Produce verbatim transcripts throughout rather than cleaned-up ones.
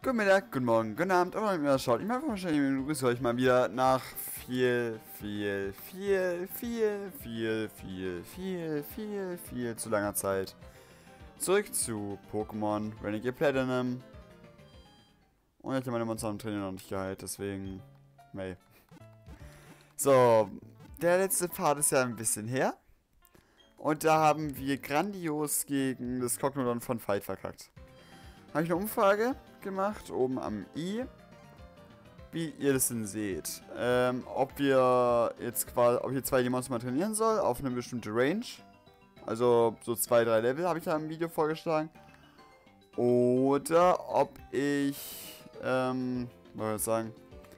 Guten Mittag, guten Morgen, guten Abend, aber wenn ihr schaut, ich mag wahrscheinlich begrüße euch mal wieder nach viel, viel, viel, viel, viel, viel, viel, viel, viel zu langer Zeit zurück zu Pokémon Renegade Platinum. Und ich habe meine Monster am Training noch nicht geheilt, deswegen, mei. So, der letzte Part ist ja ein bisschen her. Und da haben wir grandios gegen das Cognodon von Fight verkackt. Habe ich eine Umfrage gemacht, oben am i, wie ihr das denn seht. Ähm, ob wir jetzt quasi, ob ich jetzt zwei die Monster mal trainieren soll, auf eine bestimmte Range. Also so zwei, drei Level habe ich da im Video vorgeschlagen. Oder ob ich, ähm, was soll ich sagen?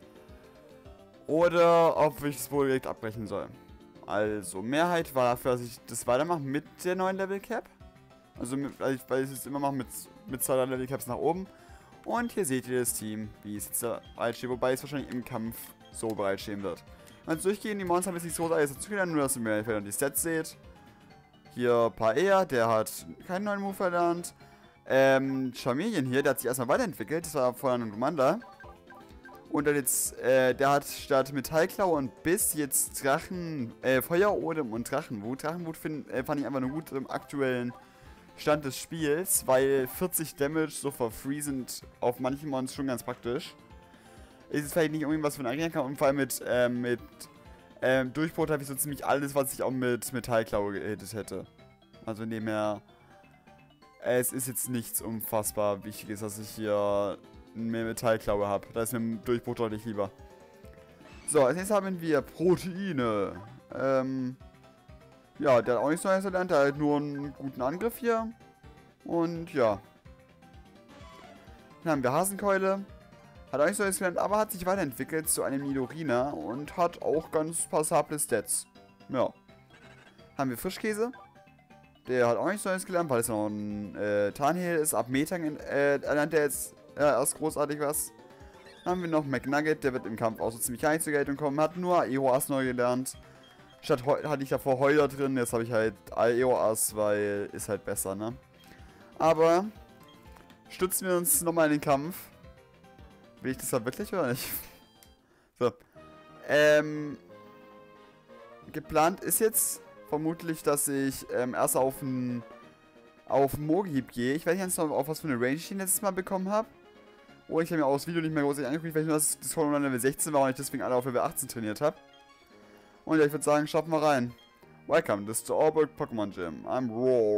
Oder ob ich es wohl direkt abbrechen soll. Also, Mehrheit war dafür, dass ich das weitermache mit der neuen Level Cap. Also, mit, weil, ich, weil ich es immer mache mit, mit zwei Level Caps nach oben. Und hier seht ihr das Team, wie es jetzt da bereitsteht, wobei es wahrscheinlich im Kampf so bereitstehen wird. Also durchgehen, die Monster haben jetzt nicht so alles dazu gelernt, nur dass ihr mir die Stats seht. Hier Paea, der hat keinen neuen Move erlernt. Ähm, Charmeleon hier, der hat sich erstmal weiterentwickelt, das war vorher ein Commander. Und dann jetzt, äh, der hat statt Metallklaue und Biss jetzt Drachen, äh, Feuerodem und Drachenwut. Drachenwut find, äh, fand ich einfach nur gut im aktuellen Stand des Spiels, weil vierzig Damage so for free sind auf manchen Mons schon ganz praktisch. Ist es vielleicht nicht irgendwas von Arena kann und vor allem mit, ähm, mit, ähm, Durchbruch habe ich so ziemlich alles, was ich auch mit Metallklaue gehittet hätte. Also in dem her, äh, es ist jetzt nichts unfassbar Wichtiges, dass ich hier mehr Metallklaue habe. Da ist mir ein Durchbruch deutlich lieber. So, als nächstes haben wir Proteine. Ähm, ja, der hat auch nichts Neues gelernt, der hat nur einen guten Angriff hier. Und ja. Dann haben wir Hasenkeule. Hat auch nichts Neues gelernt, aber hat sich weiterentwickelt zu einem Nidorina und hat auch ganz passable Stats. Ja. Haben wir Frischkäse. Der hat auch nichts Neues gelernt, weil es noch ein äh, Tarnhehl ist. Ab Metern äh, lernt er jetzt ja, erst großartig was. Dann haben wir noch McNugget, der wird im Kampf auch so ziemlich gar nicht zur Geltung kommen. Hat nur Aeroas neu gelernt. Statt Heu hatte ich davor Heuler drin, jetzt habe ich halt Aeroas, weil ist halt besser, ne? Aber stützen wir uns nochmal in den Kampf. Will ich das da wirklich oder nicht? So. Ähm. Geplant ist jetzt vermutlich, dass ich ähm, erst auf einen auf Mogieb gehe. Ich weiß nicht noch, auf was für eine Range ich ihn letztes Mal bekommen habe. Oh, ich habe mir auch das Video nicht mehr großartig angeguckt, weil ich nur das, das Cognodon Level sechzehn war und ich deswegen alle auf Level achtzehn trainiert habe. Und ja, ich würde sagen, schaffen wir rein. Welcome, this is the Allberg Pokémon Gym. I'm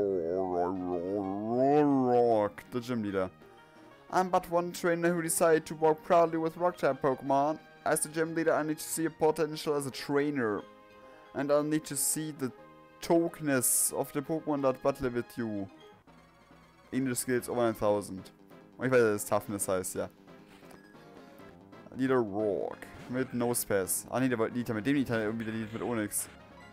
Rock, the gym leader. I'm but one trainer who decided to walk proudly with Rock-type Pokémon. As the gym leader, I need to see your potential as a trainer. And I'll need to see the tokeness of the Pokémon that battle with you. English Skills over nine thousand. Und ich weiß, dass es Toughness heißt, ja. Leader Rock. Mit Nosepass. Ah ne, der wollte Nita. Mit dem Nita irgendwie der Lied mit Onyx.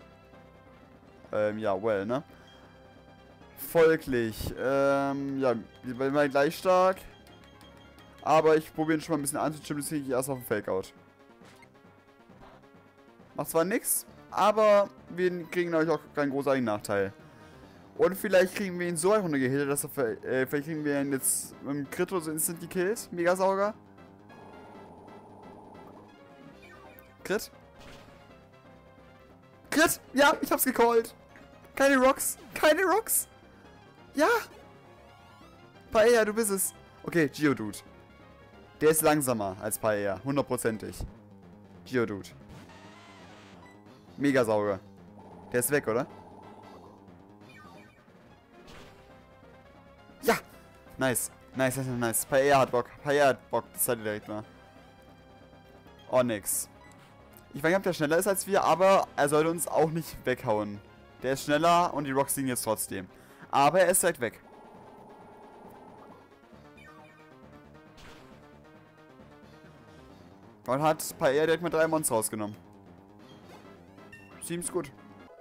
Ähm, ja, well, ne? Folglich. Ähm, ja, wir sind mal gleich stark. Aber ich probiere schon mal ein bisschen anzustimmen, deswegen gehe ich erst auf den Fake-Out. Macht zwar nix, aber wir kriegen euch auch keinen großartigen Nachteil. Und vielleicht kriegen wir ihn so runtergehittet, dass er, äh, vielleicht kriegen wir ihn jetzt mit dem Crit oder so instant gekillt. Megasauger. Crit? Crit! Ja, ich hab's gecallt. Keine Rocks. Keine Rocks. Ja. Paea, du bist es. Okay, Geodude. Der ist langsamer als Paea. Hundertprozentig. Geodude. Megasauger. Der ist weg, oder? Ja! Nice. Nice, nice, nice. Paea hat Bock. Paea hat Bock. Das seid ihr direkt mal. Onyx. Ich weiß nicht, ob der schneller ist als wir, aber er sollte uns auch nicht weghauen. Der ist schneller und die Rocks liegen jetzt trotzdem. Aber er ist direkt weg. Und hat Paea direkt mit drei Monster rausgenommen. Seems gut.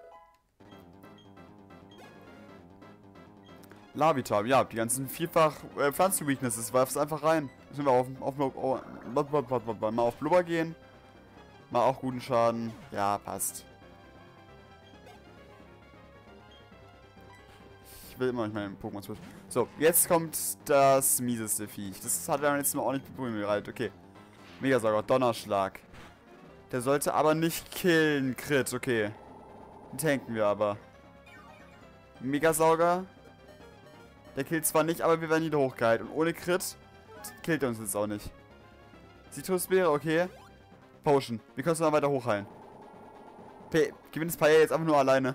Lavitar, ja, die ganzen vielfach äh, Pflanzen-Weaknesses, werf's einfach rein. Müssen wir auf, auf, auf, oh, mal auf Blubber gehen. Mal auch guten Schaden. Ja, passt. Ich will immer nicht meinen Pokémon switchen. So, jetzt kommt das mieseste Viech. Das hat er letztes Mal auch nicht bereitet. Okay. Megasauger, Donnerschlag. Der sollte aber nicht killen, Crit. Okay. Den tanken wir aber. Megasauger. Der killt zwar nicht, aber wir werden wieder hochgehalten. Und ohne Crit killt er uns jetzt auch nicht. Zitrusbeere, okay. Potion. Wir können es noch weiter hochheilen. P gewinnt das Paella jetzt einfach nur alleine.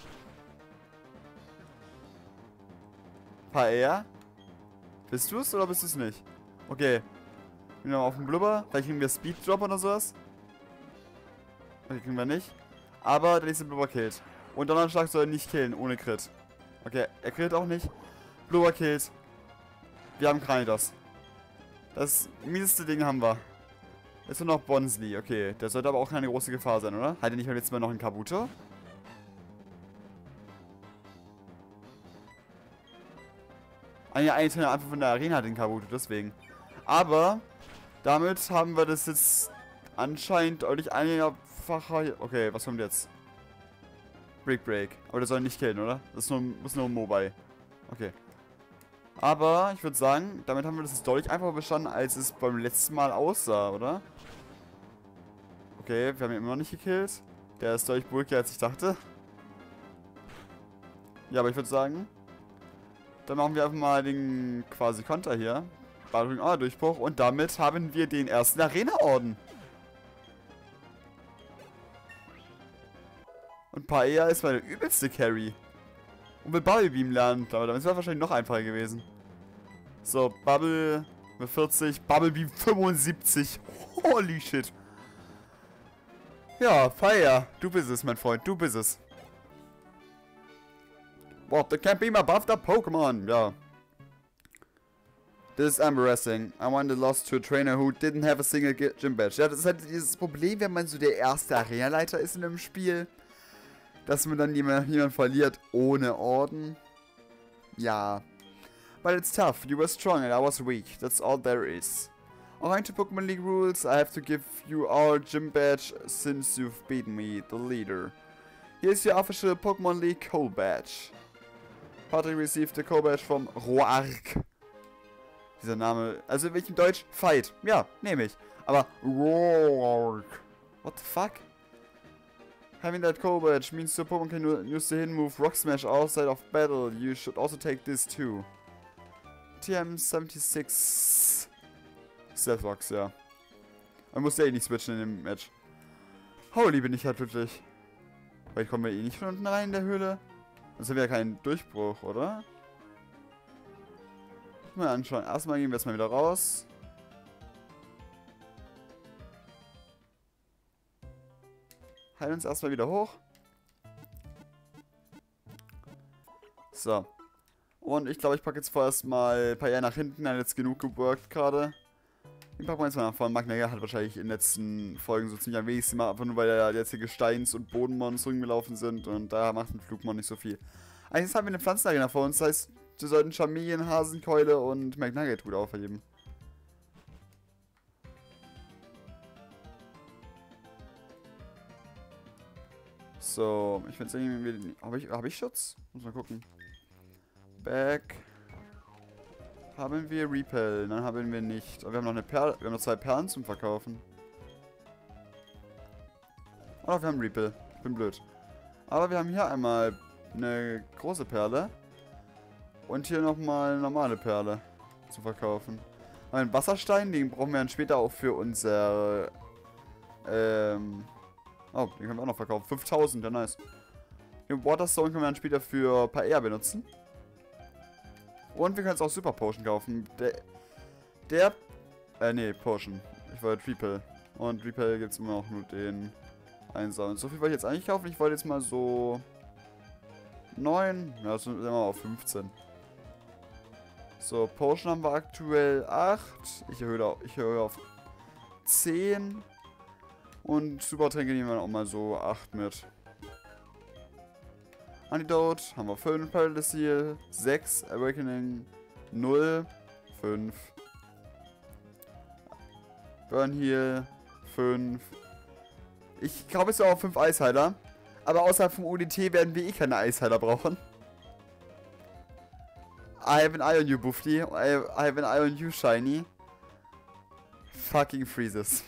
Paella? Bist du es oder bist du es nicht? Okay. Gehen wir mal auf den Blubber. Vielleicht kriegen wir Speed Drop oder sowas. Okay, kriegen wir nicht. Aber der nächste Blubber killt. Und Donnerschlag soll nicht killen, ohne Crit. Okay, er killt auch nicht. Blubber killt. Wir haben Kranidos. Das mieseste Ding haben wir. Ist nur noch Bonsly. Okay, der sollte aber auch keine große Gefahr sein, oder? Hat er nicht beim letzten Mal noch einen Kabuto? Ah ja, eigentlich einfach von der Arena den Kabuto, deswegen. Aber damit haben wir das jetzt anscheinend deutlich einfacher. Okay, was kommt jetzt? Brick Break. Aber der soll nicht killen, oder? Das ist nur, das ist nur ein Mobile. Okay. Aber ich würde sagen, damit haben wir das jetzt deutlich einfacher bestanden, als es beim letzten Mal aussah, oder? Okay, wir haben ihn immer noch nicht gekillt. Der ist deutlich bulkiger, als ich dachte. Ja, aber ich würde sagen, dann machen wir einfach mal den quasi Konter hier. Battling A Durchbruch. Und damit haben wir den ersten Arena-Orden. Und Paella ist meine übelste Carry. Und will Bubble Beam lernen. Aber damit wäre es wahrscheinlich noch einfacher gewesen. So, Bubble mit vierzig, Bubble Beam fünfundsiebzig. Holy shit. Ja, Paella, du bist es, mein Freund, du bist es. What, the can't beam above the Pokémon, ja. This is embarrassing. I once lost to a trainer who didn't have a single gym badge. Ja, das ist halt dieses Problem, wenn man so der erste Arenaleiter ist in einem Spiel. Dass man dann jemand, jemand verliert ohne Orden. Ja. But it's tough. You were strong and I was weak. That's all there is. According to Pokemon League rules, I have to give you our gym badge since you've beaten me, the leader. Here's your official Pokemon League Coal Badge. Patrick received the Coal Badge from Roark. Dieser Name, also welchen Deutsch? Fight. Ja, nehme ich. Aber Roark. What the fuck? Having that Coal Badge means your Pokemon can use the hidden move Rock Smash outside of battle. You should also take this too. T M sechsundsiebzig. Stealth-Rocks, ja. Man muss ja eh nicht switchen in dem Match. Holy, bin ich halt glücklich. Vielleicht kommen wir eh nicht von unten rein in der Höhle. Das wäre ja kein Durchbruch, oder? Mal anschauen. Erstmal gehen wir erstmal wieder raus. Heilen uns erstmal wieder hoch. So. Und ich glaube, ich packe jetzt vorerst mal ein paar Jahre nach hinten. Er hat jetzt genug geworkt gerade. Den packen wir jetzt mal nach vorne. Magnaga hat wahrscheinlich in den letzten Folgen so ziemlich am wenigsten mal, einfach nur weil da jetzt hier Gesteins- und Bodenmons rumgelaufen sind. Und da macht ein Flugmon nicht so viel. Eigentlich haben wir eine Pflanzenarena vor uns. Das heißt, wir sollten Charmeleon, Hasenkeule und Magnaga gut aufheben. So, ich finde es irgendwie... Habe ich, hab ich Schutz? Muss mal gucken. Back. Haben wir Repel? Nein, haben wir nicht. Aber wir haben noch eine Perle. Wir haben noch zwei Perlen zum Verkaufen. Oh, wir haben Repel. Ich bin blöd. Aber wir haben hier einmal eine große Perle. Und hier nochmal eine normale Perle zu verkaufen. Einen Wasserstein, den brauchen wir dann später auch für unser... Ähm... Oh, den können wir auch noch verkaufen. fünftausend, ja nice. Den Waterstone können wir dann später für Paella benutzen. Und wir können jetzt auch Super Potion kaufen. Der... Der... Äh, nee, Potion. Ich wollte Repel. Und Repel gibt es immer noch nur den Einsammeln. So viel wollte ich jetzt eigentlich kaufen. Ich wollte jetzt mal so... neun. Ja, das sind wir mal auf fünfzehn. So, Potion haben wir aktuell acht. Ich erhöhe auf, ich erhöhe auf zehn. Und Supertränke nehmen wir auch mal so acht mit. Antidote haben wir fünf. Paralysis Heal sechs. Awakening null. fünf. Burn Heal fünf. Ich glaube jetzt auch auf fünf Eisheiler. Aber außerhalb vom U D T werden wir eh keine Eisheiler brauchen. I have an eye on you, Buffy. I have, I have an eye on you, Shiny. Fucking freezes.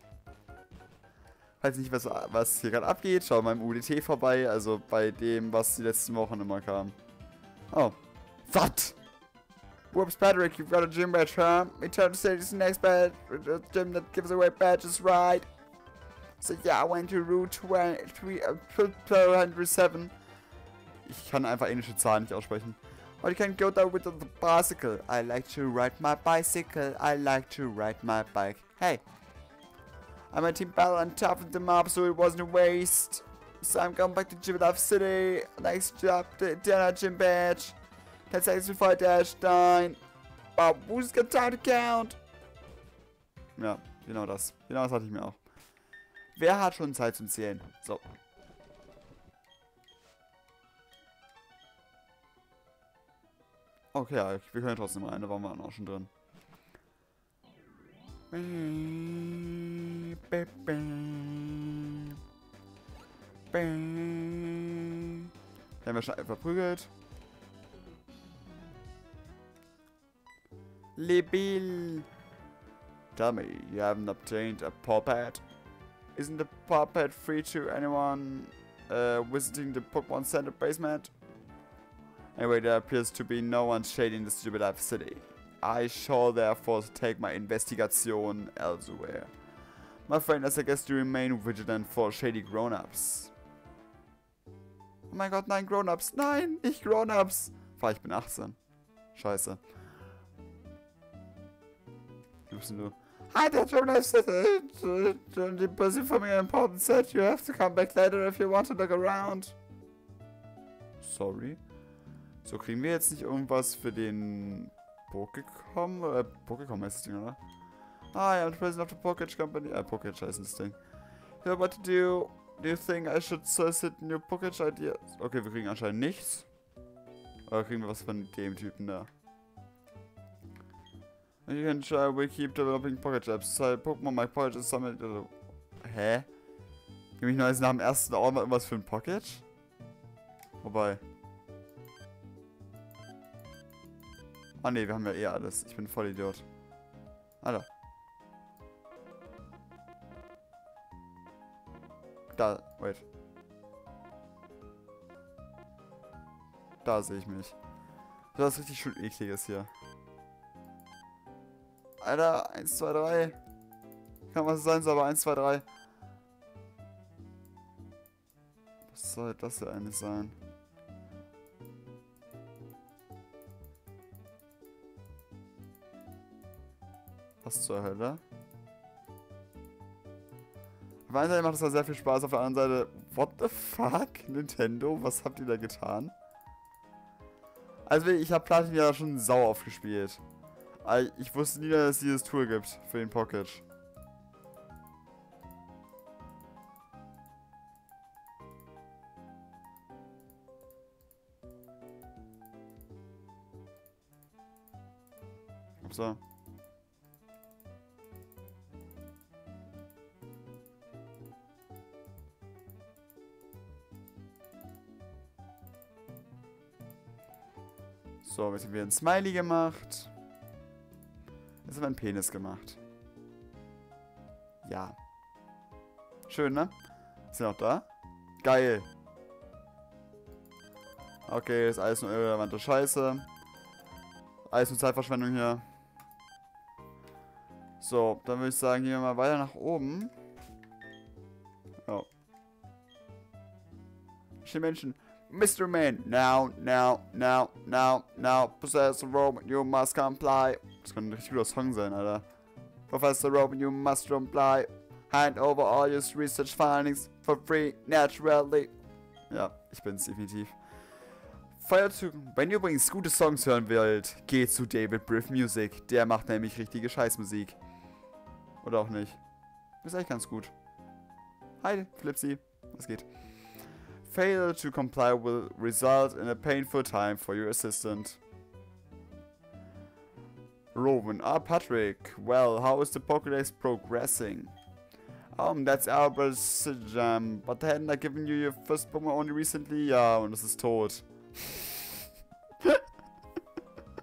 Weiß nicht, was, was hier gerade abgeht. Schau mal im U D T vorbei. Also bei dem, was die letzten Wochen immer kam. Oh. What? Whoops, Patrick, you've got a gym badge, huh? We try to say this next badge. A gym that gives away badges, right? So yeah, I went to Route two oh seven. Ich kann einfach englische Zahlen nicht aussprechen. Or you can go there with the bicycle. I like to ride my bicycle. I like to ride my bike. Hey. I'm a team battle and toughened them up so it wasn't a waste. So I'm going back to Jibbleaf City. Next job, the dinner gym badge. ten seconds before I dash nine. Wow, who's got time to count? Ja, genau das. Genau das hatte ich mir auch. Wer hat schon Zeit zum Zählen? So. Okay, ja, wir können trotzdem rein, da waren wir auch schon drin. Den haben wir schon verprügelt. Lebil. Tell me, you haven't obtained a paw pad? Isn't the paw pad free to anyone uh, visiting the Pokemon Center basement? Anyway, there appears to be no one shading the stupid life city. I shall therefore take my investigation elsewhere. My friend, I suggest you remain vigilant for shady grown-ups. Oh mein Gott, nein, Grown-ups. Nein, nicht Grown-ups. Weil ich bin achtzehn. Scheiße. Wo bist denn du? Hi there, journalist. The busy for me important set. You have to come back later if you want to look around. Sorry. So, kriegen wir jetzt nicht irgendwas für den Pokécom? Äh, Pokécom heißt das Ding, oder? Hi, I'm the president of the Pokéch Company. Äh, Pokéch heißt das Ding. Yeah, what to do? Do you think I should solicit new Pokéch ideas? Okay, wir kriegen anscheinend nichts. Oder kriegen wir was von dem Typen da? You can try, we keep developing Pokéch Apps. So, Pokémon My Pokéch is Summit. Also, hä? Gib mich noch jetzt nach dem ersten Ort mal irgendwas für ein Pokéch? Wobei. Ah ne, wir haben ja eh alles. Ich bin voll Idiot. Alter. Da, wait. Da sehe ich mich. Das ist richtig schön ekliges hier. Alter, eins, zwei, drei. Kann was sein, aber eins, zwei, drei. Was soll das denn eigentlich sein? Was zur Hölle? Auf der einen Seite macht es da sehr viel Spaß, auf der anderen Seite... What the fuck? Nintendo, was habt ihr da getan? Also ich habe Platin ja schon sau aufgespielt. Aber ich wusste nie, dass es dieses Tool gibt für den Pocket. So. So, jetzt haben wir ein Smiley gemacht. Jetzt haben wir einen Penis gemacht. Ja. Schön, ne? Ist ja noch da? Geil. Okay, ist alles nur irrelevante Scheiße. Alles nur Zeitverschwendung hier. So, dann würde ich sagen, hier mal weiter nach oben. Oh. Schöne Menschen. Mister Man, now, now, now, now, now, Professor Roman, you must comply. Das könnte ein richtig guter Song sein, Alter. Professor Roman, you must comply. Hand over all your research findings for free, naturally. Ja, ich bin's definitiv. Feuerzug, wenn ihr übrigens gute Songs hören wollt, geht zu David Briff Music. Der macht nämlich richtige Scheißmusik. Oder auch nicht. Ist eigentlich ganz gut. Hi, Flipsy. Was geht? Failure to comply will result in a painful time for your assistant. Rowan, ah, Patrick. Well, how is the Pokédex progressing? Um, that's Albert's jam. But hadn't I given you your first Pokémon only recently? Ja, und es ist tot.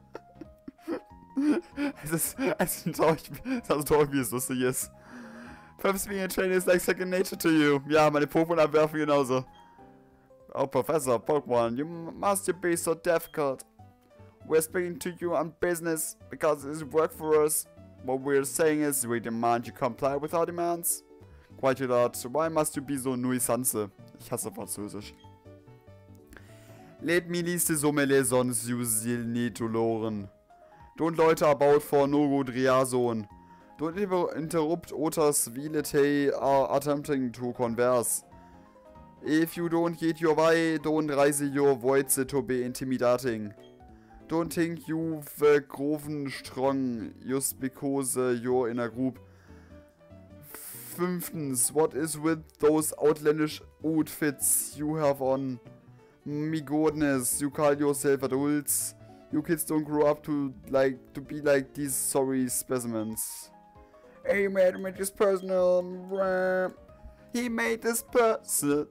Es ist, es ist traurig, also traurig, wie es lustig ist. Perhaps being a trainer is like second nature to you. Ja, meine Pokémon abwerfen genauso. Oh, Professor, Pokémon, you must be so difficult. We're speaking to you on business because it's work for us. What we're saying is we demand you comply with our demands. Quite a lot. Why must you be so nuisance? Ich hasse Französisch. Let me liste sommele sons usil netoloren. Don't loiter about for no good reason. Don't interrupt others while they are attempting to converse. If you don't get your way, don't raise your voice to be intimidating. Don't think you've uh, grown strong just because uh, you're in a group. Fünftens, what is with those outlandish outfits you have on? Me goodness, you call yourself adults. You kids don't grow up to like to be like these sorry specimens. He made me this personal. He made this personal.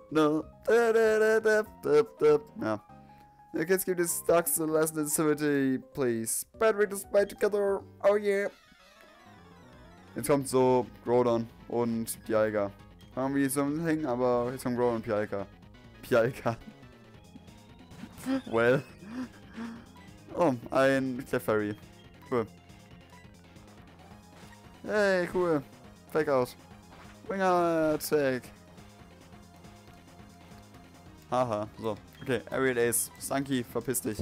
Ja. The kids give these ducks a lesson in civility, please. But we just play together. Oh yeah. Jetzt kommt so Groudon und Pialka. Irgendwie so ein Ding, aber jetzt kommt Groudon und Pialka. Pialka. Well. Oh, ein Clefairy. Cool. Hey, cool. Fake out. Winger Attack. Haha, so. Okay, Aerial Ace. Stanky, verpiss dich.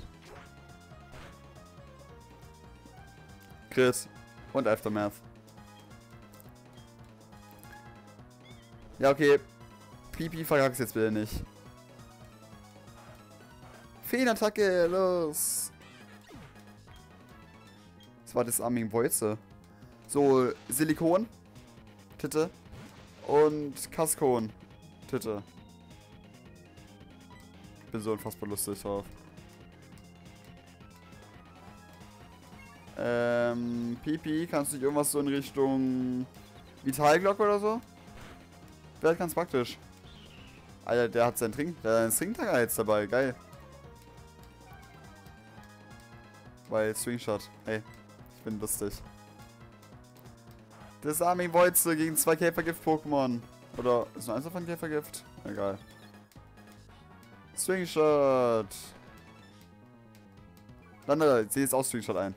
Crit. Und Aftermath. Ja, okay. Pipi, verkack's jetzt bitte nicht. Feenattacke, los! Das war das Arming Voice. So, Silikon. Titte. Und Kaskon. Titte. Bin so unfassbar lustig drauf. Ähm, Pipi, kannst du nicht irgendwas so in Richtung Vitalglocke oder so? Wäre ganz praktisch. Alter, der hat seinen Trink, der hat seinen Trinktag jetzt dabei, geil. Weil Swingshot, hey, ich bin lustig. Das Arming Voice gegen zwei Käfergift-Pokémon. Oder ist nur eins davon Käfergift? Egal. Swingshot. Dann zieh jetzt auch Swingshot ein.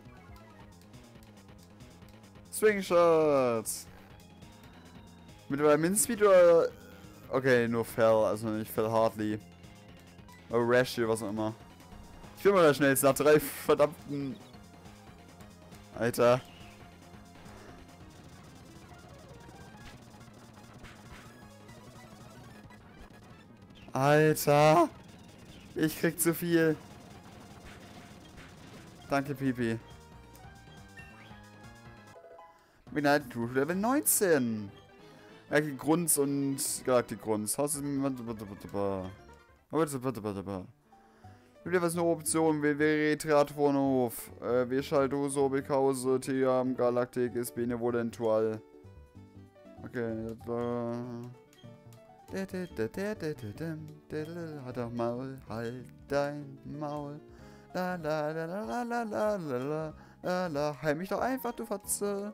Swingshot. Mit der Min-Speed oder... Okay, nur Fell, also nicht Fell Hardly. Oder Rash oder was auch immer. Ich bin mal der schnellste nach drei verdammten... Alter. Alter. Ich krieg zu viel. Danke, Pipi. Midnight Crew Level neunzehn. Galactic Grunz und Galactic Grunz. Haus ist mit... Wieder was eine Option. W W Triathlonhof. Äh, W Schaldoso, Bekause, Tiam, Galactic ist benevolentual. Okay, da. Halt doch Maul, halt dein Maul. La la la la la la la la la. Heil mich doch einfach, du Fotze.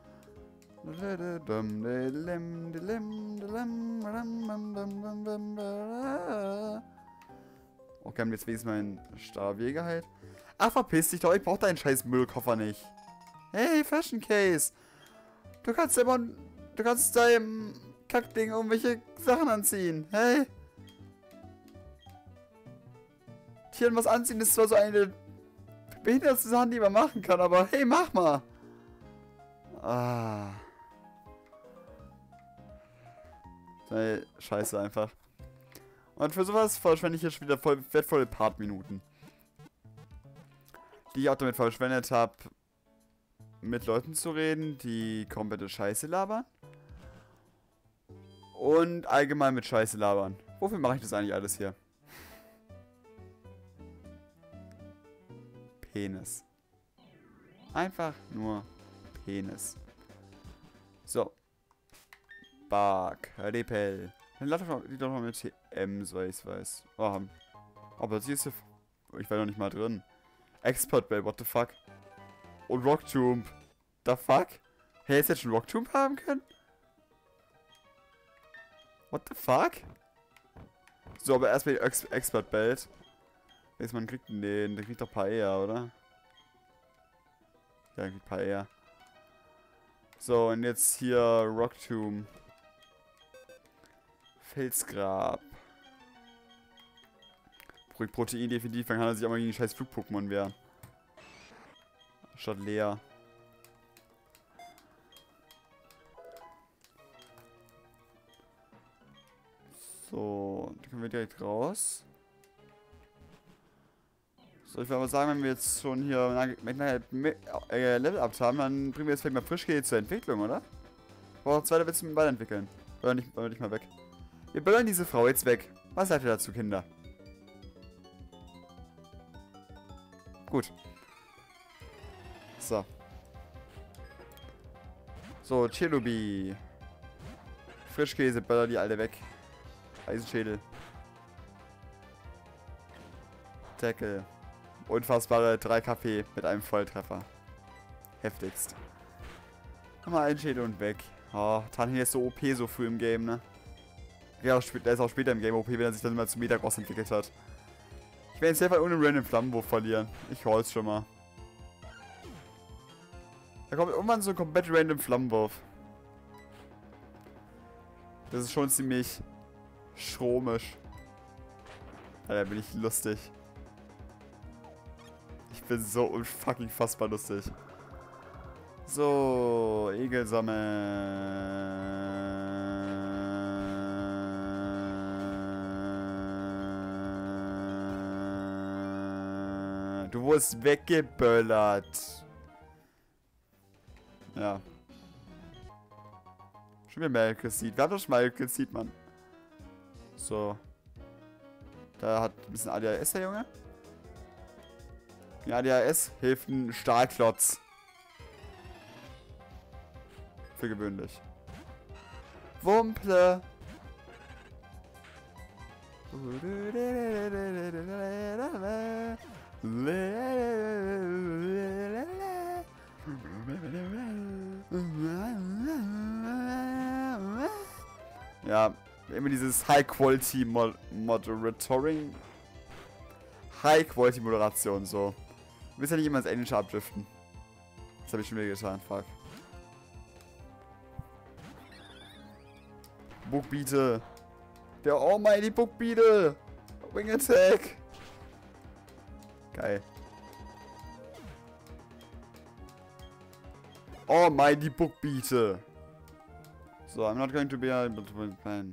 Okay, haben jetzt wenigstens meinen Stabjäger halt. Ach, verpiss dich doch, ich brauch deinen scheiß Müllkoffer nicht. Hey, Fashion Case. Du kannst immer, du kannst deinem Kackding irgendwelche Sachen anziehen. Hey. Tieren was anziehen ist zwar so eine behinderte Sache, die man machen kann, aber hey, mach mal. Ah. Hey, scheiße einfach. Und für sowas verschwende ich jetzt wieder voll wertvolle Partminuten. Die ich auch damit verschwendet habe, mit Leuten zu reden, die komplette Scheiße labern. Und allgemein mit Scheiße labern. Wofür mache ich das eigentlich alles hier? Penis. Einfach nur Penis. So. Bark. Repel. Dann lass doch die doch mal mit T M, so ich weiß. Oh, aber sie ist hier. Ich war noch nicht mal drin. Expert Bell, what the fuck? Und Rock Tomb. The fuck? Hey, jetzt jetzt schon Rock Tomb haben können? What the fuck? So, aber erstmal die Ex Expert Belt. Jetzt man kriegt den, der kriegt doch Paella, oder? Ja, der kriegt Paella. So, und jetzt hier Rock Tomb. Felsgrab. Ruhig Protein definitiv, dann kann er sich auch mal gegen die scheiß Flug-Pokémon wehren. Statt Lea. So, dann können wir direkt raus. So, ich würde mal sagen, wenn wir jetzt schon hier äh, Level up haben, dann bringen wir jetzt vielleicht mal Frischkäse zur Entwicklung, oder? Brauchen zwei Level zum Weiterentwickeln. Oder nicht, oder nicht mal weg. Wir böllern diese Frau jetzt weg. Was sagt ihr dazu, Kinder? Gut. So. So, Chelubi. Frischkäse, böller die alte weg. Eisenschädel. Tackle. Unfassbare drei K P mit einem Volltreffer. Heftigst. Nochmal einen Schädel und weg. Oh, Tanhin ist so O P so früh im Game, ne? Ja, der ist auch später im Game O P, wenn er sich dann immer zu Metagross entwickelt hat. Ich werde jetzt einfach ohne Random Flammenwurf verlieren. Ich hol's schon mal. Da kommt irgendwann so ein komplett random Flammenwurf. Das ist schon ziemlich schromisch. Alter, bin ich lustig. Ich bin so unfucking fassbar lustig. So, Egel sammeln. Du wurdest weggeböllert. Ja. Schon wieder Malkus Seed. Wir haben doch schon Malkus Seed, Mann. So. Da hat ein bisschen A D H S, der Junge. Ja, A D H S hilft ein Stahlklotz. Für gewöhnlich. Wumple. Ja, immer dieses High-Quality Mod Moderatoring. High-Quality-Moderation, so. Du willst ja nicht immer ins Englische abdriften. Das habe ich schon wieder getan, fuck. Bookbeete. Der Almighty Bookbeete. Wing Attack. Geil. Almighty Bookbeete. So, I'm not going to be able to plan.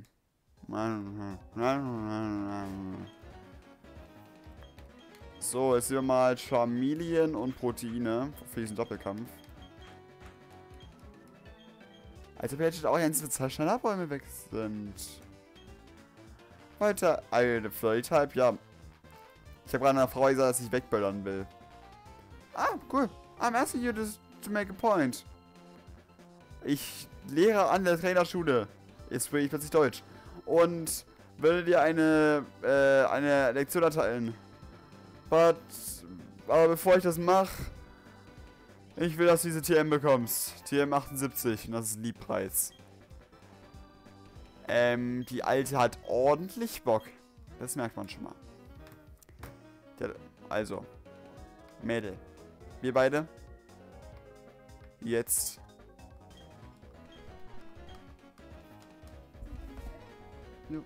So, jetzt sehen wir mal Charmeleon und Proteine für diesen Doppelkampf. Als wir jetzt auch ganz zwei Schnellerbäume weg sind. Weiter, eine Flurry-Type, ja. Ich habe gerade einer Frau gesagt, dass ich wegböllern will. Ah, cool. I'm asking you to, to make a point. Ich lehre an der Trainerschule. Jetzt spreche ich plötzlich Deutsch. Und will dir eine, äh, eine Lektion erteilen. But, aber bevor ich das mache, ich will, dass du diese T M bekommst. T M achtundsiebzig und das ist Liebpreis. Ähm, die Alte hat ordentlich Bock. Das merkt man schon mal. Ja, also, Mädel. Wir beide. Jetzt. Jo.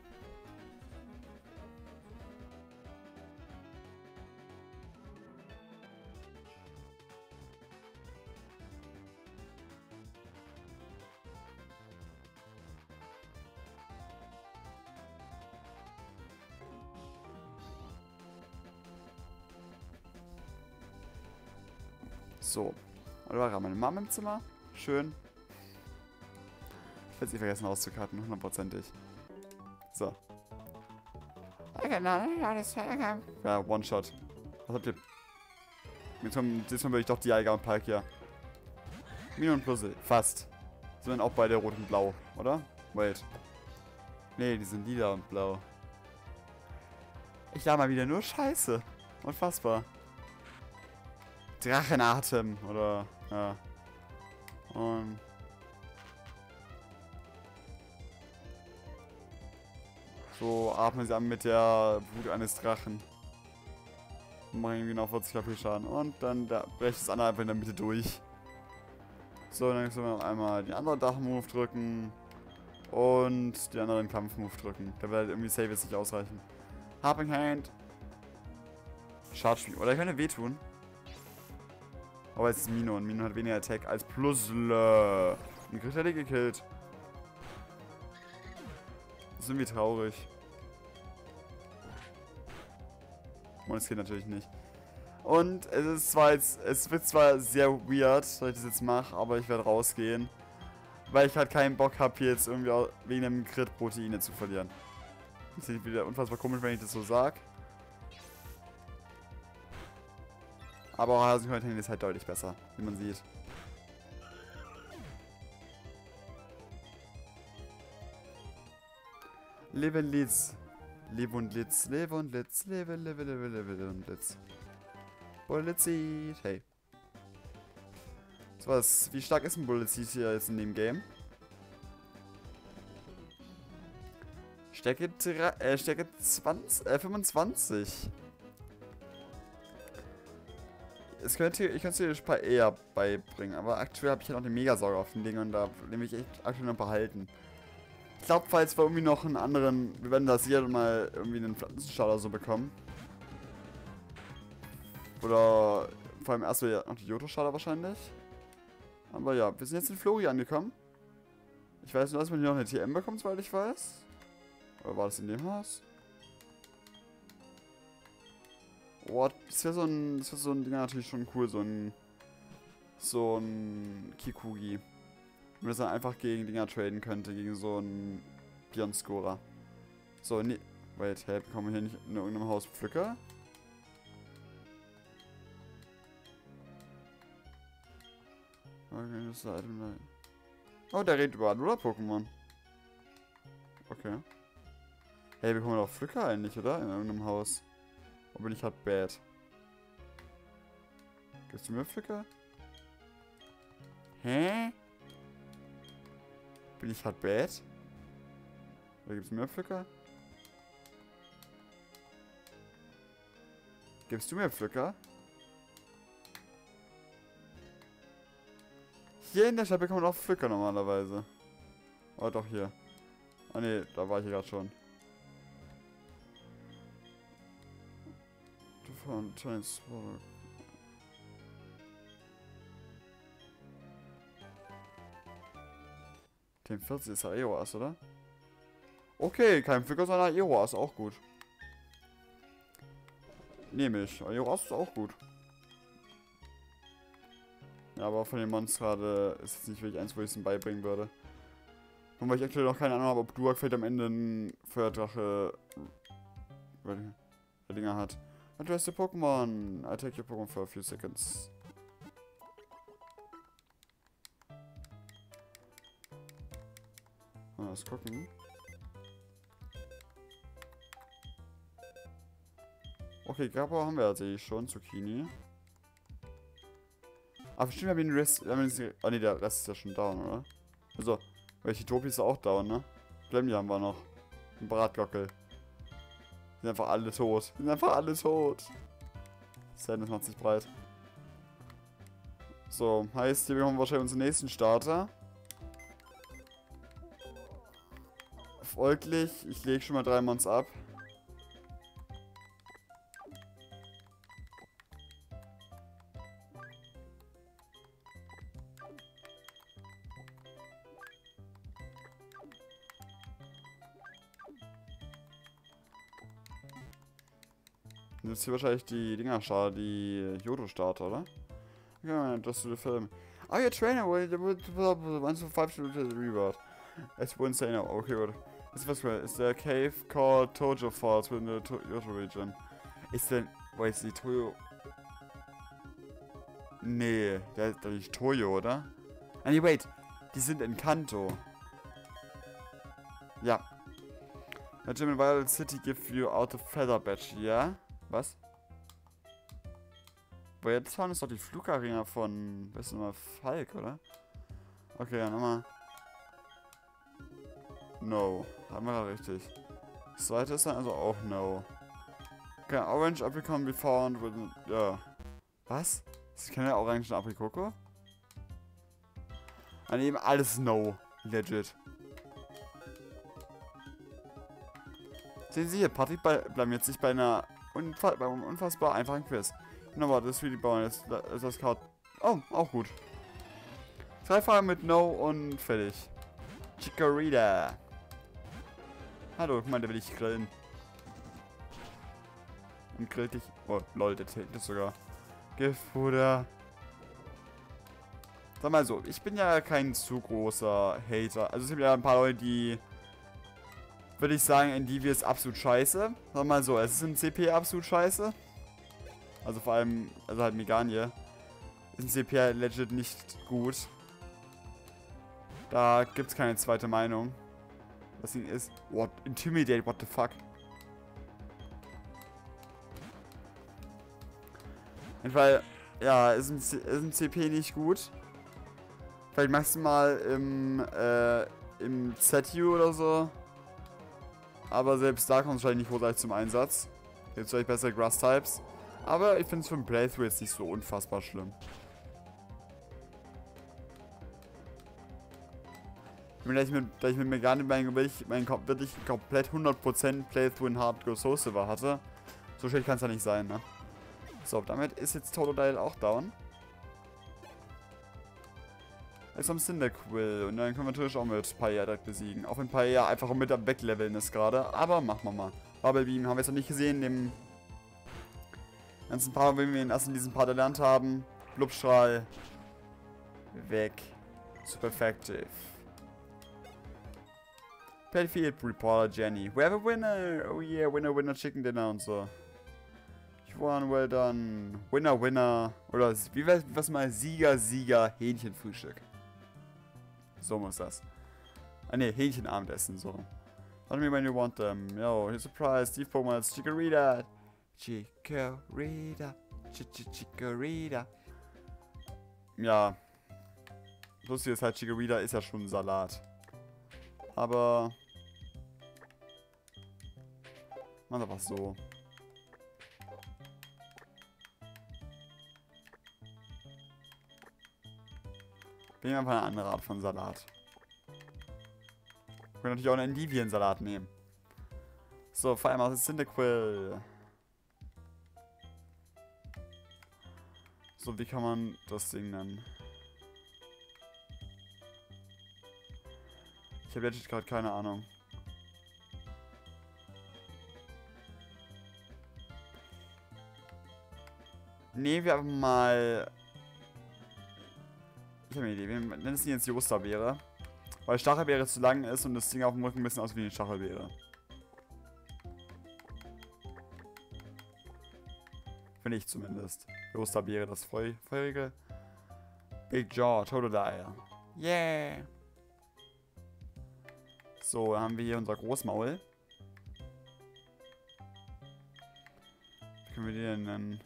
So. Oder war gerade meine Mama im Zimmer? Schön. Ich werde sie vergessen auszukarten, hundertprozentig. So. Ja, One-Shot. Was habt ihr? Jetzt kommen, diesmal würde ich doch die Eiger und Palkia. Mino und Puzzle. Fast. Sind dann auch beide rot und blau, oder? Wait. Nee, die sind lila und blau. Ich lade mal wieder nur Scheiße. Unfassbar. Drachenatem. Oder, ja. Und... So atmen sie an mit der Wut eines Drachen. Und machen irgendwie noch vierzig K P Schaden. Und dann da brecht das andere einfach in der Mitte durch. So, dann müssen wir noch einmal den anderen Dach-Move drücken. Und den anderen Kampf-Move drücken. Der wird halt irgendwie Save jetzt nicht ausreichen. Harping Hand. Charge. Oder ich könnte wehtun. Aber jetzt ist Mino. Und Mino hat weniger Attack als Plusle. Und kriegt er die gekillt. Das ist irgendwie traurig. Und es geht natürlich nicht. Und es ist zwar jetzt, es wird zwar sehr weird, dass ich das jetzt mache, aber ich werde rausgehen. Weil ich halt keinen Bock habe, hier jetzt irgendwie wegen dem Crit Proteine zu verlieren. Das ist wieder unfassbar komisch, wenn ich das so sage. Aber Hasenhörnchen ist halt deutlich besser, wie man sieht. Lebe Litz. Lebe und Litz, lebe und Litz, lebe, lebe, lebe, lebe und Litz. Bullet hey. So was, wie stark ist ein Bullet hier jetzt in dem Game? Stärke, äh, Stärke zwanzig, äh, fünfundzwanzig. Es könnte, ich könnte dir ein paar eher beibringen, aber aktuell habe ich ja noch den Megasauger auf dem Ding und da nehme ich echt aktuell noch behalten. Ich glaube, falls wir irgendwie noch einen anderen, wir werden das hier mal irgendwie einen Pflanzenstahl oder so bekommen. Oder vor allem erst noch die Joto-Stader wahrscheinlich. Aber ja, wir sind jetzt in Flori angekommen. Ich weiß nur, dass man hier noch eine T M bekommt, soweit ich weiß. Oder war das in dem Haus? Oh, das wäre so ein, das wäre so ein Ding natürlich schon cool, so ein, so ein Kikugi. Wenn man das dann einfach gegen Dinger traden könnte, gegen so einen Beyond-Scorer. So, nee. Wait, hey, bekommen wir hier nicht in irgendeinem Haus Pflücker? Okay, das ist Item. Oh, der redet über andere Pokémon. Okay. Hey, bekommen wir doch Pflücker eigentlich, oder? In irgendeinem Haus. Oder bin ich halt bad? Gibst du mir Pflücker? Hä? Bin ich halt bad? Oder gibt's mehr Pflücker? Gibst du mir Pflücker? Hier in der Stadt bekommt man auch Pflücker normalerweise. Oh, doch hier. Ah ne, da war ich hier gerade schon. Den vierzig ist Aeroas, oder? Okay, kein Pflücker, sondern Aeroas, auch gut. Nehme ich. Aeroas ist auch gut. Ja, aber von den Monstern gerade ist es nicht wirklich eins, wo ich es ihm beibringen würde. Und weil ich aktuell noch keine Ahnung habe, ob Duak vielleicht am Ende einen Feuerdrache der Dinger hat. Address the Pokémon. I take your Pokémon for a few seconds. Mal was gucken. Okay, Grabo haben wir tatsächlich schon. Zucchini. Aber stimmt, wir haben den Rest. Ah ne, der Rest ist ja schon down, oder? Also, weil die Topi ist auch down, ne? Glemmy haben wir noch. Ein Bratgockel. Die sind einfach alle tot. Die sind einfach alle tot. Sadness macht sich breit. So, heißt, hier bekommen wir wahrscheinlich unseren nächsten Starter. Folglich, ich lege schon mal drei Mons ab. Das ist hier wahrscheinlich die Dinger-Starter, die Jodo-Starter, oder? Ja, das ist der Film. Oh, your trainer will once for five to reward. It's one say now. Okay, gut. Das ist was für. Ist der Cave called Tojo Falls within the Yoto region. Ist denn. Wo ist die Toyo? Nee, der ist doch nicht Toyo, oder? Ah, nee, wait. Die sind in Kanto. Ja. The Gym in Violet City give you out a feather badge, ja? Was? Aber jetzt fahren ist doch die Flugarena von, weißt du mal, Falk, oder? Okay, dann nochmal. No. Haben wir da richtig. Das zweite ist dann also auch no. Okay, Orange Apricot be found with... Ja. Was? Ist keine orangen Aprikoko? Dann eben alles no. Legit. Sehen Sie hier, Patrick blamiert sich bei einer unfa beim unfassbar einfachen Quiz. Nochmal, das ist für die Bauern. Jetzt ist das Card. Oh, auch gut. Drei Fragen mit No und fertig. Chikorita. Hallo, guck mal, der will ich grillen. Und grillt dich. Oh, lol, der zählt das sogar. Giftpuder. Sag mal so, ich bin ja kein zu großer Hater. Also es gibt ja ein paar Leute, die, würde ich sagen, in die wir es absolut scheiße. Sag mal so, es ist im C P absolut scheiße. Also vor allem, also halt Meganie. Ist im C P legit nicht gut. Da gibt's keine zweite Meinung. Das Ding ist, what, Intimidate, what the fuck. Auf jeden Fall, ja, ist im, ist im C P nicht gut. Vielleicht maximal im, äh, im Z U oder so. Aber selbst da kommt es wahrscheinlich nicht großartig zum Einsatz. Jetzt vielleicht bessere Grass-Types. Aber ich finde es für ein Playthrough jetzt nicht so unfassbar schlimm. Da ich mit, da ich mit Megane mein, wirklich, mein wirklich komplett hundert Prozent Playthrough in Hardcore Soul Silver hatte, so schlecht kann es ja nicht sein, ne? So, damit ist jetzt Totodile auch down. Jetzt haben Cyndaquil und dann können wir natürlich auch mit Paya direkt besiegen. Auch wenn Paya einfach mit am Wegleveln ist gerade, aber machen wir mal. Bubble Beam haben wir jetzt noch nicht gesehen, dem ganzen Part, wenn wir ihn erst in diesem Part erlernt haben. Blubstrahl. Weg. Super effective. Battlefield Reporter Jenny. We have a winner! Oh yeah, winner, winner, chicken dinner und so. You won, well done. Winner, winner. Oder wie was mal Sieger, Sieger, Hähnchenfrühstück. So muss das. Ah ne, Hähnchenabendessen, so. Tell me when you want them. Yo, here's a surprise. Steve Pokémon als Chikorita. Chikorita. Chikorita. Ja. Lustig ist halt, Chikorita ist ja schon ein Salat. Aber... Mach einfach so. Wir nehmen einfach eine andere Art von Salat. Wir können natürlich auch einen Endivien-Salat nehmen. So, vor allem aus Cyndaquil. So, wie kann man das Ding nennen? Ich habe jetzt gerade keine Ahnung. Nehmen wir einfach mal... Ich habe eine Idee. Wir nennen es jetzt Josterbeere. Weil Stachelbeere zu lang ist und das Ding auf dem Rücken ein bisschen aus wie eine Stachelbeere. Finde ich zumindest. Josterbeere, das Feu feurige. Big Jaw, Totodile. Yeah! So, dann haben wir hier unser Großmaul. Wie können wir die denn nennen?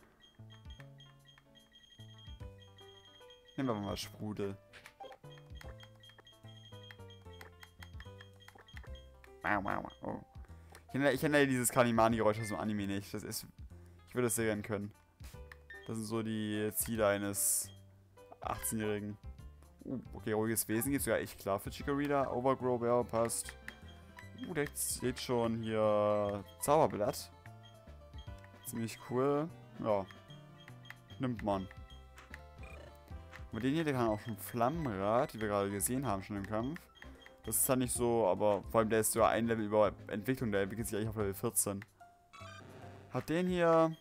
Nehmen wir mal Sprudel. Oh. Ich kenne ich kenn ja dieses Kanimani-Geräusch aus dem Anime nicht. Das ist. Ich würde es sehr gerne können. Das sind so die Ziele eines achtzehnjährigen. Uh, okay, ruhiges Wesen geht sogar echt klar für Chikorita. Overgrow, ja, passt. Uh, der steht schon hier Zauberblatt. Ziemlich cool. Ja. Nimmt man. Und den hier, der kann auch schon Flammenrad, die wir gerade gesehen haben, schon im Kampf. Das ist halt nicht so, aber vor allem der ist sogar ein Level über Entwicklung, der entwickelt sich eigentlich auf Level vierzehn. Hat den hier...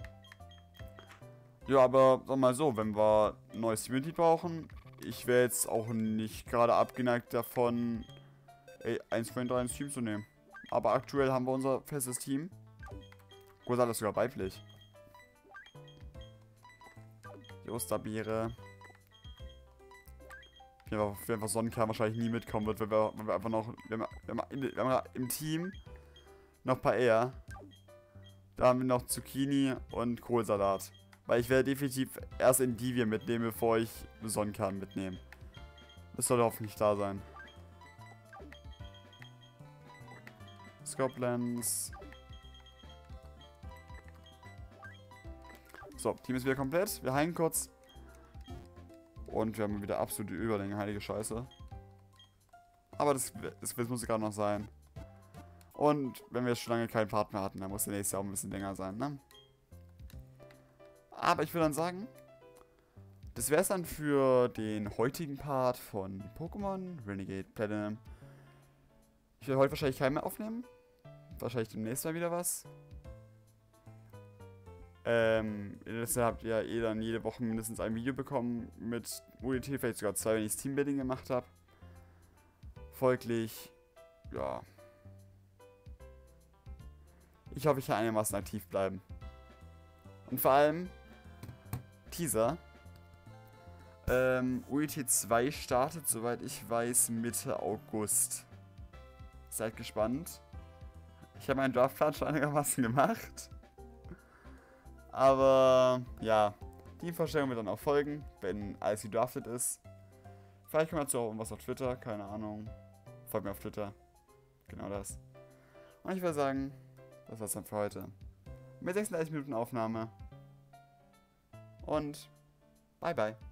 Ja, aber sag mal so, wenn wir ein neues Team brauchen, ich wäre jetzt auch nicht gerade abgeneigt davon, ey, eins von den drei ins Team zu nehmen. Aber aktuell haben wir unser festes Team. Großartig, das sogar weiblich. Die Osterbeere. Ja, wir einfach Sonnenkern wahrscheinlich nie mitkommen wird, weil wir, weil wir einfach noch, wir haben, wir haben, wir haben im Team noch ein paar eher. Da haben wir noch Zucchini und Kohlsalat. Weil ich werde definitiv erst in die wir mitnehmen, bevor ich Sonnenkern mitnehme. Das sollte hoffentlich da sein. Scope Lens. So, Team ist wieder komplett. Wir heilen kurz. Und wir haben wieder absolute Überlänge, heilige Scheiße. Aber das, das, das muss gerade noch sein. Und wenn wir jetzt schon lange keinen Part mehr hatten, dann muss der nächste auch ein bisschen länger sein, ne? Aber ich würde dann sagen, das wäre es dann für den heutigen Part von Pokémon Renegade Platinum. Ich werde heute wahrscheinlich keinen mehr aufnehmen. Wahrscheinlich demnächst mal wieder was. Ähm, deshalb habt ihr ja eh dann jede Woche mindestens ein Video bekommen mit U D T, vielleicht sogar zwei, wenn ich das Teambuilding gemacht habe. Folglich, ja. Ich hoffe, ich kann einigermaßen aktiv bleiben. Und vor allem, Teaser. Ähm, U E T zwei startet, soweit ich weiß, Mitte August. Seid gespannt. Ich habe meinen Draftplan schon einigermaßen gemacht. Aber, ja. Die Vorstellung wird dann auch folgen, wenn alles gedraftet ist. Vielleicht kommt dazu auch irgendwas auf Twitter, keine Ahnung. Folgt mir auf Twitter. Genau das. Und ich würde sagen, das war's dann für heute. Mit sechsunddreißig Minuten Aufnahme. Und bye bye.